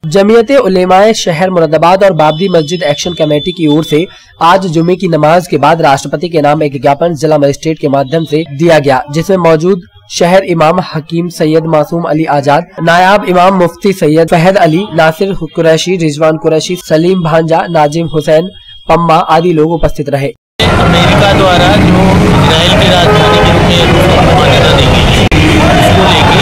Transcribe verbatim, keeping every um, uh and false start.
जमीयत उलेमाए शहर मुरादाबाद और बाबरी मस्जिद एक्शन कमेटी की ओर से आज जुमे की नमाज के बाद राष्ट्रपति के नाम एक ज्ञापन जिला मजिस्ट्रेट के माध्यम से दिया गया, जिसमें मौजूद शहर इमाम हकीम सैयद मासूम अली आजाद, नायाब इमाम मुफ्ती सैयद फहद अली, नासिर कुरैशी, रिजवान कुरैशी, सलीम भांजा, नाजिम हुसैन पम्मा आदि लोग उपस्थित रहे। अमेरिका द्वारा जो इजराइल की राजधानी के रूप में मान्यता दी गई है, उसको लेकर